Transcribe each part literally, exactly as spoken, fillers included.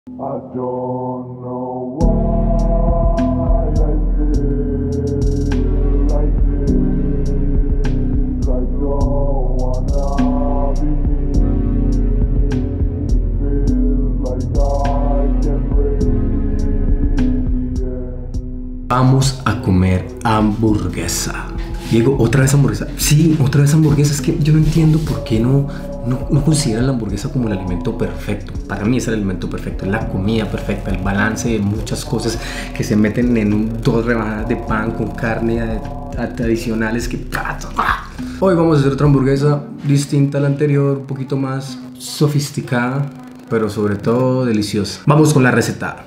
I don't know why I feel like this. I don't wanna be me. Feels like I can breathe, yeah. Vamos a comer hamburguesa. Diego, ¿otra vez hamburguesa? Sí, otra vez hamburguesa. Es que yo no entiendo por qué no, no, no consideran la hamburguesa como el alimento perfecto. Para mí es el alimento perfecto, es la comida perfecta, el balance de muchas cosas que se meten en un, dos rebanadas de pan con carne adicionales que... Hoy vamos a hacer otra hamburguesa distinta a la anterior, un poquito más sofisticada, pero sobre todo deliciosa. Vamos con la receta.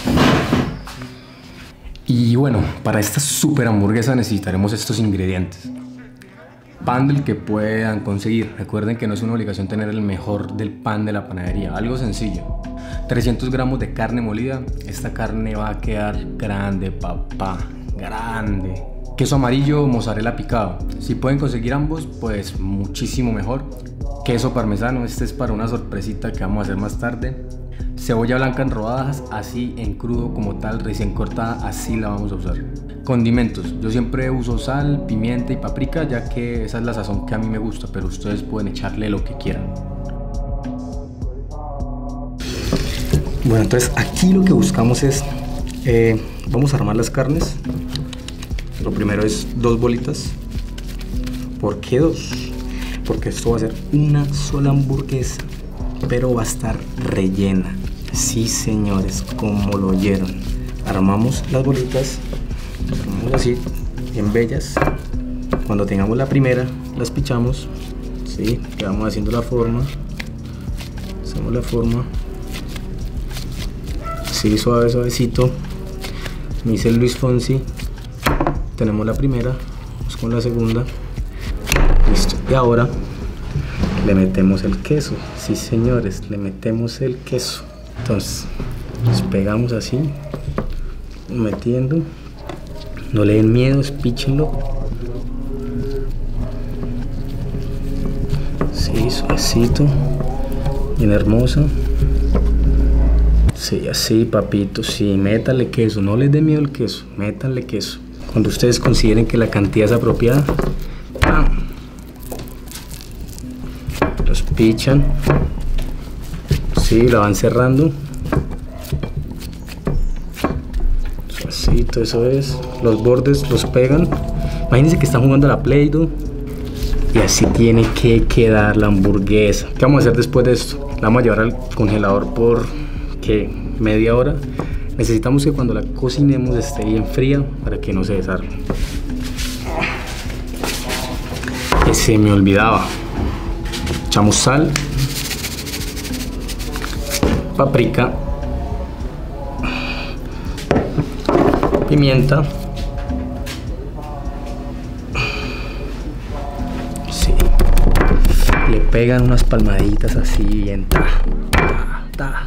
Y bueno, para esta super hamburguesa necesitaremos estos ingredientes. Pan del que puedan conseguir. Recuerden que no es una obligación tener el mejor del pan de la panadería. Algo sencillo. trescientos gramos de carne molida. Esta carne va a quedar grande, papá. Grande. Queso amarillo, mozzarella picado. Si pueden conseguir ambos, pues muchísimo mejor. Queso parmesano. Este es para una sorpresita que vamos a hacer más tarde. Cebolla blanca en rodajas, así en crudo como tal, recién cortada, así la vamos a usar. Condimentos, yo siempre uso sal, pimienta y paprika, ya que esa es la sazón que a mí me gusta, pero ustedes pueden echarle lo que quieran. Bueno, entonces aquí lo que buscamos es, eh, vamos a armar las carnes. Lo primero es dos bolitas. ¿Por qué dos? Porque esto va a ser una sola hamburguesa, pero va a estar rellena. Sí, señores, como lo oyeron. Armamos las bolitas, las armamos así, bien bellas. Cuando tengamos la primera, las pichamos. Sí, le vamos haciendo la forma. Hacemos la forma. Sí, suave, suavecito. Me dice Luis Fonsi. Tenemos la primera, vamos con la segunda. Listo. Y ahora le metemos el queso. Sí, señores, le metemos el queso. Entonces, nos pegamos así, metiendo. No le den miedo, espíchenlo. Sí, suavecito, bien hermoso. Sí, así, papito. Sí, métanle queso. No les dé miedo el queso, métanle queso. Cuando ustedes consideren que la cantidad es apropiada, ¡pam!, los pichan. Sí, la van cerrando. Suavecito, eso es. Los bordes los pegan. Imagínense que están jugando a la Play-Doh. Y así tiene que quedar la hamburguesa. ¿Qué vamos a hacer después de esto? La vamos a llevar al congelador por, ¿qué?, media hora. Necesitamos que cuando la cocinemos esté bien fría para que no se desarme. Que se me olvidaba. Echamos sal, paprika, pimienta, sí, le pegan unas palmaditas así bien, ta, ta, ta.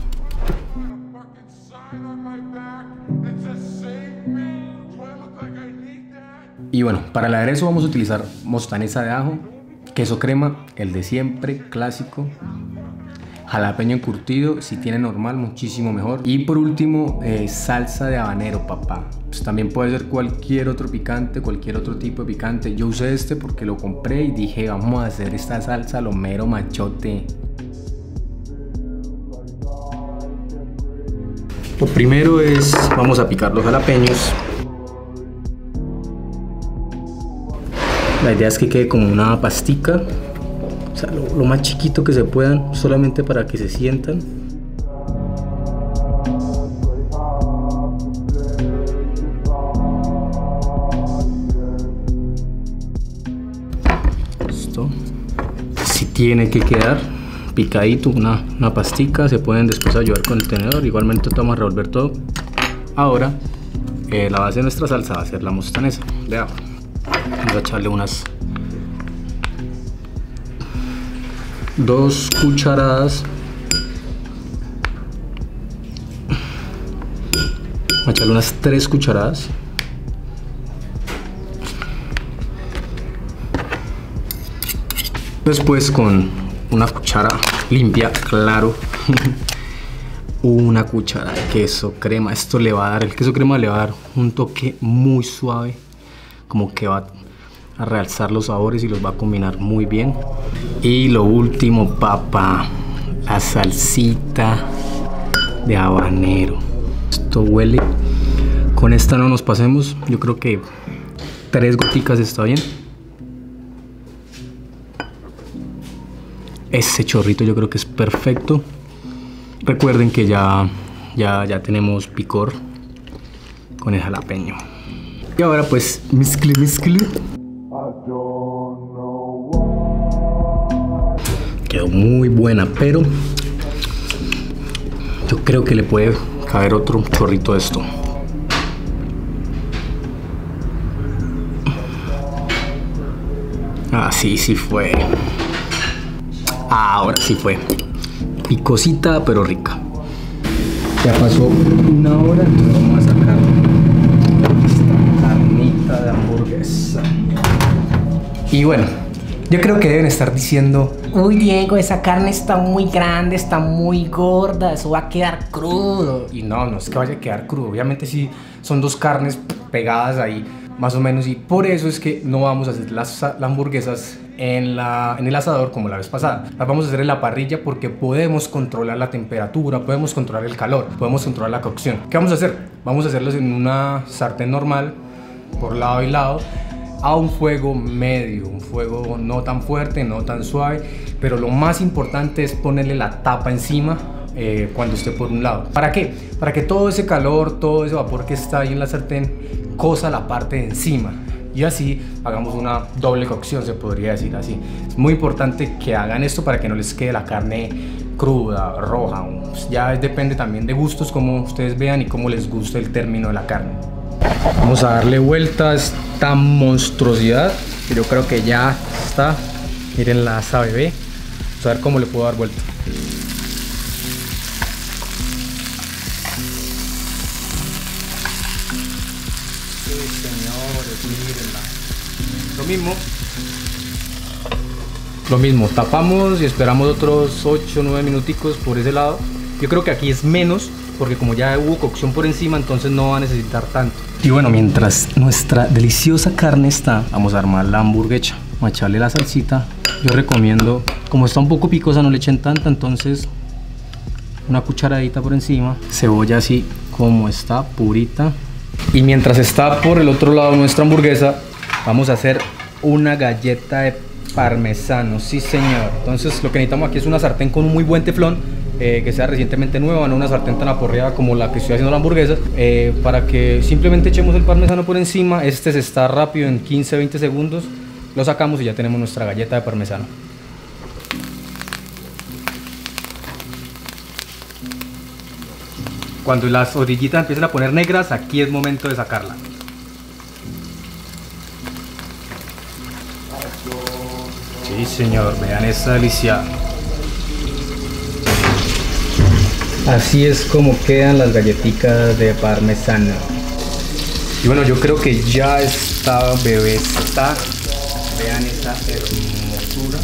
Y bueno, para el aderezo vamos a utilizar mostanesa de ajo, queso crema, el de siempre, clásico, jalapeño encurtido, si tiene normal, muchísimo mejor. Y por último, eh, salsa de habanero, papá. Pues también puede ser cualquier otro picante, cualquier otro tipo de picante. Yo usé este porque lo compré y dije, vamos a hacer esta salsa lo mero machote. Lo primero es, vamos a picar los jalapeños. La idea es que quede como una pastica. O sea, lo, lo más chiquito que se puedan, solamente para que se sientan. Listo. Si tiene que quedar picadito, una, una pastica, se pueden después ayudar con el tenedor. Igualmente vamos a revolver todo. Ahora, eh, la base de nuestra salsa va a ser la mostanesa de ajo. Vamos a echarle unas dos cucharadas. Vamos a echarle unas tres cucharadas. Después, con una cuchara limpia, claro, una cuchara de queso crema. Esto le va a dar, el queso crema le va a dar un toque muy suave, como que va a realzar los sabores y los va a combinar muy bien. Y lo último, papá, la salsita de habanero. Esto huele. Con esta no nos pasemos, yo creo que tres goticas está bien. Ese chorrito yo creo que es perfecto. Recuerden que ya, ya, ya tenemos picor con el jalapeño. Y ahora pues mezcle, mezcle. Quedó muy buena, pero yo creo que le puede caber otro chorrito de esto. Ah, sí, sí fue. Ahora sí fue. Picosita, pero rica. Ya pasó una hora y vamos a sacar esta carnita de hamburguesa. Y bueno, yo creo que deben estar diciendo: uy, Diego, esa carne está muy grande, está muy gorda, eso va a quedar crudo. Y no, no es que vaya a quedar crudo. Obviamente sí son dos carnes pegadas ahí, más o menos. Y por eso es que no vamos a hacer las, las hamburguesas en, la, en el asador como la vez pasada. Las vamos a hacer en la parrilla porque podemos controlar la temperatura, podemos controlar el calor, podemos controlar la cocción. ¿Qué vamos a hacer? Vamos a hacerlas en una sartén normal, por lado y lado, a un fuego medio, un fuego no tan fuerte, no tan suave, pero lo más importante es ponerle la tapa encima eh, cuando esté por un lado. ¿Para qué? Para que todo ese calor, todo ese vapor que está ahí en la sartén cosa la parte de encima y así hagamos una doble cocción, se podría decir así. Es muy importante que hagan esto para que no les quede la carne cruda, roja. Ya depende también de gustos, como ustedes vean y cómo les gusta el término de la carne. Vamos a darle vuelta a esta monstruosidad que yo creo que ya está. Miren la asa bebé. Vamos a ver cómo le puedo dar vuelta. Sí, señores, mírenla. Lo mismo. Lo mismo, tapamos y esperamos otros ocho o nueve minuticos por ese lado. Yo creo que aquí es menos, porque como ya hubo cocción por encima, entonces no va a necesitar tanto. Y bueno, mientras nuestra deliciosa carne está, vamos a armar la hamburguesa. Vamos a echarle la salsita. Yo recomiendo, como está un poco picosa, no le echen tanta, entonces una cucharadita por encima. Cebolla así como está, purita. Y mientras está por el otro lado nuestra hamburguesa, vamos a hacer una galleta de parmesano. Sí, señor. Entonces lo que necesitamos aquí es una sartén con un muy buen teflón, eh, que sea recientemente nueva, no una sartén tan aporreada como la que estoy haciendo la hamburguesa, eh, para que simplemente echemos el parmesano por encima. Este se está rápido, en quince a veinte segundos lo sacamos y ya tenemos nuestra galleta de parmesano. Cuando las orillitas empiecen a poner negras, aquí es momento de sacarla. Sí, señor, vean esa delicia. Así es como quedan las galletitas de parmesano. Y bueno, yo creo que ya está, bebé, está. Vean esa hermosura.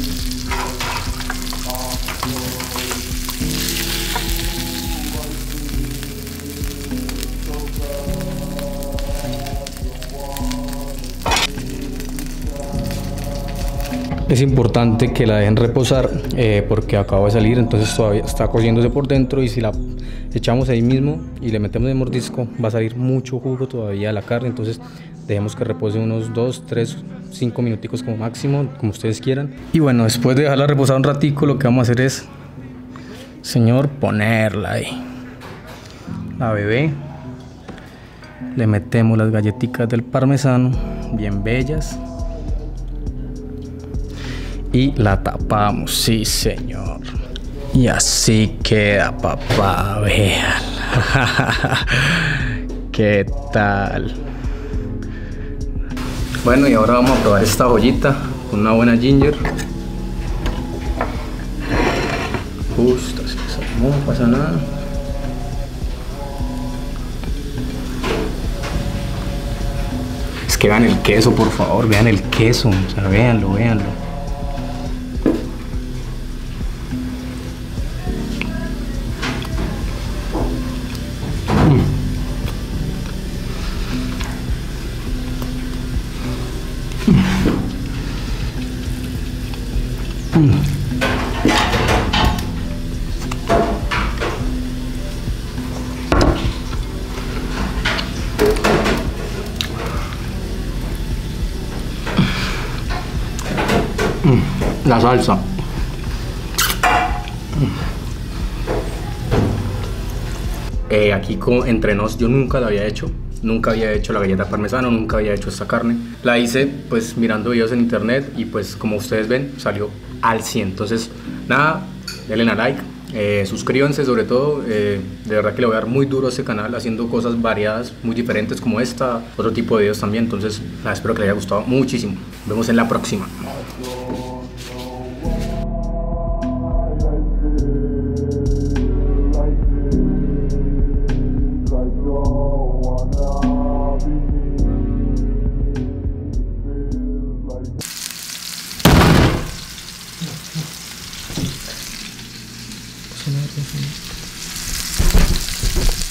Es importante que la dejen reposar eh, porque acaba de salir, entonces todavía está cociéndose por dentro, y si la echamos ahí mismo y le metemos de mordisco va a salir mucho jugo todavía de la carne. Entonces dejemos que repose unos dos, tres, cinco minuticos como máximo, como ustedes quieran. Y bueno, después de dejarla reposar un ratico, lo que vamos a hacer es, señor, ponerla ahí. La bebé. Le metemos las galletitas del parmesano, bien bellas. Y la tapamos, sí, señor. Y así queda, papá, vean. ¿Qué tal? Bueno, y ahora vamos a probar esta joyita con una buena ginger. Justo, así, no pasa nada. Es que vean el queso, por favor, vean el queso, o sea, véanlo, véanlo. La salsa. Eh, aquí con, entre nos, yo nunca la había hecho. Nunca había hecho la galleta parmesano, nunca había hecho esta carne. La hice pues mirando videos en internet y pues como ustedes ven salió al cien. Entonces nada, denle a like, eh, suscríbanse sobre todo. Eh, de verdad que le voy a dar muy duro a este canal haciendo cosas variadas, muy diferentes como esta. Otro tipo de videos también. Entonces nada, espero que les haya gustado muchísimo. Nos vemos en la próxima. Like